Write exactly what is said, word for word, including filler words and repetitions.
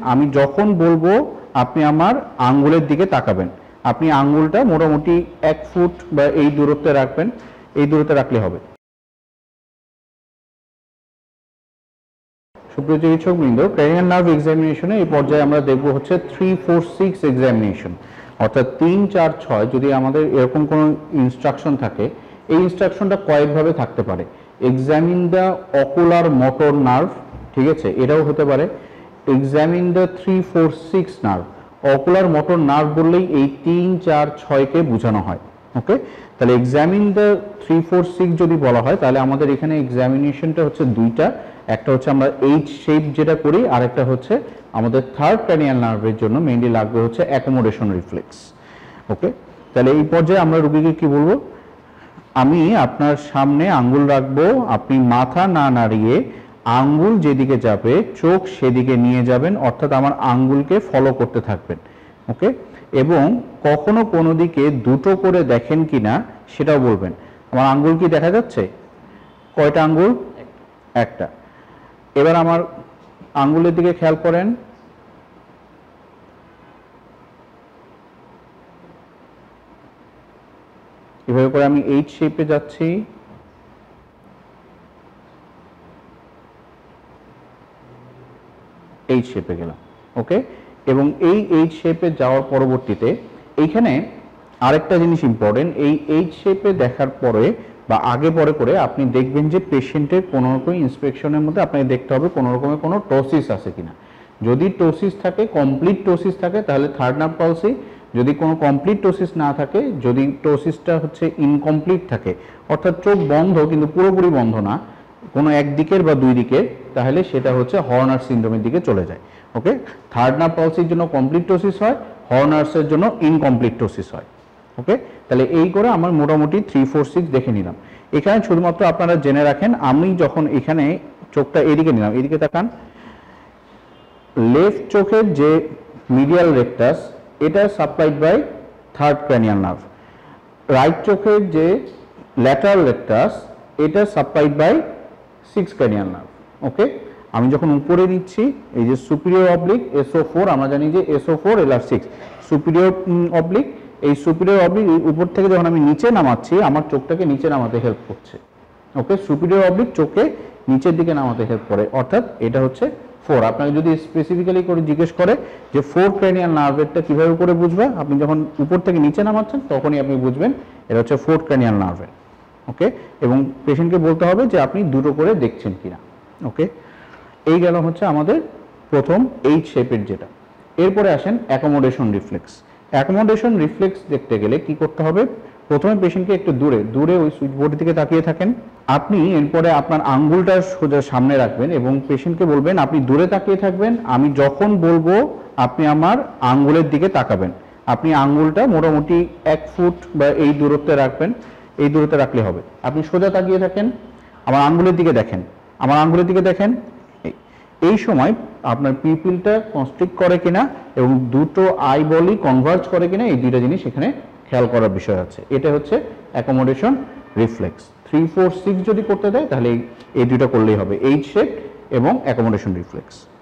আমি যখন বলবো আপনি আমার আঙ্গুলের দিকে তাকাবেন, আপনি আঙ্গুলটা মোটামুটি এক ফুট বা এই দূরত্বে রাখবেন, এই দূরত্বে রাখলে হবে। সুপ্রিয় চিকিৎসক বৃন্দ, ক্রেনিয়াল নার্ভ এক্সামিনেশনে এই পর্যায়ে আমরা দেখব হচ্ছে থ্রি ফোর সিক্স এক্সামিনেশন, অর্থাৎ তিন চার ছয় যদি আমাদের এরকম কোনো ইনস্ট্রাকশন থাকে, এই ইনস্ট্রাকশনটা কয়েকভাবে থাকতে পারে। Examine the ocular motor nerve, ঠিক আছে, এটাও হতে পারে। Examine the three four six nerve, ocular motor nerve বললেই এই তিন চার ছয়কে বোঝানো হয়। ওকে, তাহলে examine the three four six যদি বলা হয় তাহলে আমাদের এখানে এক্সামিনেশনটা হচ্ছে দুইটা, একটা হচ্ছে আমরা এইচ শেপ যেটা করি, আর একটা হচ্ছে আমাদের থার্ড ক্র্যানিয়াল নার্ভের জন্য মেইনলি লাগবে হচ্ছে অ্যাকোমোডেশন রিফ্লেক্স। ওকে, তাহলে এই পর্যায়ে আমরা রোগীকে কি বলবো, আমি আপনার সামনে আঙ্গুল রাখবো, আপনি মাথা না নাড়িয়ে আঙ্গুল যেদিকে যাবে চোখ সেদিকে নিয়ে যাবেন, অর্থাৎ আমার আঙ্গুলকে ফলো করতে থাকবেন। ওকে, এবং কখনো কোনো দিকে দুটো করে দেখেন কিনা সেটাও বলবেন। আমার আঙ্গুল কি দেখা যাচ্ছে? কয়টা আঙ্গুল? একটা। এবার আমার আঙ্গুলের দিকে খেয়াল করেন, এভাবে করে আমি এইচ শেপে যাচ্ছি, এইচ শেপে গেলাম। ওকে, এবং এই এইচ শেপে যাওয়ার পরবর্তীতে এইখানে আরেকটা জিনিস ইম্পর্টেন্ট, এই এইচ শেপে দেখার পরে বা আগে পরে করে আপনি দেখবেন যে পেশেন্টের কোনো রকম ইন্সপেকশনের মধ্যে আপনাকে দেখতে হবে কোনো রকমের কোনো টোসিস আছে কিনা। যদি টোসিস থাকে, কমপ্লিট টোসিস থাকে তাহলে থার্ড নার্ভ পালসি, যদি কোনো কমপ্লিট টোসিস না থাকে, যদি টোসিসটা হচ্ছে ইনকমপ্লিট থাকে অর্থাৎ চোখ বন্ধ কিন্তু পুরোপুরি বন্ধ না, কোনো একদিকের বা দুই দিকের, তাহলে সেটা হচ্ছে হর্নার সিনড্রোমের দিকে চলে যায়। ওকে, থার্ড নার্ভ পালসির জন্য কমপ্লিট টোসিস হয়, হর্নার্সের জন্য ইনকমপ্লিট টোসিস হয়। ওকে, তাহলে এই করে আমার মোটামুটি থ্রি ফোর সিক্স দেখে নিলাম। এখানে শুধুমাত্র আপনারা জেনে রাখেন, আমি যখন এখানে চোখটা এদিকে নিলাম, এদিকে তাকান, লেফট চোখের যে মিডিয়াল রেকটাস এটা supplied by third cranial nerve, right চোখের যে ল্যাটারাল রেকটাস এটা supplied by six cranial nerve. Okay, আমি যখন উপরে নিচ্ছি এই যে সুপিরিয়র অবলিক এসও ফোর, আমরা জানি যে SO four L R six, superior oblique, এই সুপিরিয়র অবলিক উপর থেকে যখন আমি নিচে নামাচ্ছি আমার চোখটাকে নিচে নামাতে হেল্প করছে। ওকে, সুপিরিয়র অবলিক চোখে নিচের দিকে নামাতে হেল্প করে, অর্থাৎ এটা হচ্ছে ফোর। আপনাকে যদি স্পেসিফিক্যালি করে জিজ্ঞেস করে যে ফোর ক্র্যানিয়াল নার্ভেরটা কিভাবে করে বুঝবে, আপনি যখন উপর থেকে নিচে নামাচ্ছেন তখনই আপনি বুঝবেন এটা হচ্ছে ফোর্থ ক্র্যানিয়াল নার্ভের। ওকে, এবং পেশেন্টকে বলতে হবে যে আপনি দুটো করে দেখছেন কিনা। ওকে, এই গেল হচ্ছে আমাদের প্রথম এইচ শেপের যেটা। এরপরে আসেন অ্যাকোমোডেশন রিফ্লেক্স। অ্যাকোমোডেশন রিফ্লেক্স দেখতে গেলে কি করতে হবে, প্রথমে পেশেন্টকে একটু দূরে দূরে ওই সুইচ বোর্ডের দিকে তাকিয়ে থাকেন, আপনি এরপরে আপনার আঙ্গুলটা সোজা সামনে রাখবেন এবং পেশেন্টকে বলবেন আপনি দূরে তাকিয়ে থাকবেন, আমি যখন বলবো আপনি আমার আঙ্গুলের দিকে তাকাবেন, আপনি আঙ্গুলটা মোটামুটি এক ফুট বা এই দূরত্বে রাখবেন, এই দূরত্বে রাখলে হবে। আপনি সোজা তাকিয়ে থাকেন, আমার আঙ্গুলের দিকে দেখেন, আমার আঙ্গুলের দিকে দেখেন, এই সময় আপনার পিপিলটা কনস্ট্রিক্ট করে কিনা এবং দুটো আইবলই কনভার্জ করে কিনা, এই দুইটা জিনিস এখানে খেয়াল করার বিষয় আছে। এটা হচ্ছে accommodation reflex. Three four six যদি করতে দেয় তাহলে এই দুইটা করলেই হবে, এইচ শেপ এবং অ্যাকোমোডেশন রিফ্লেক্স।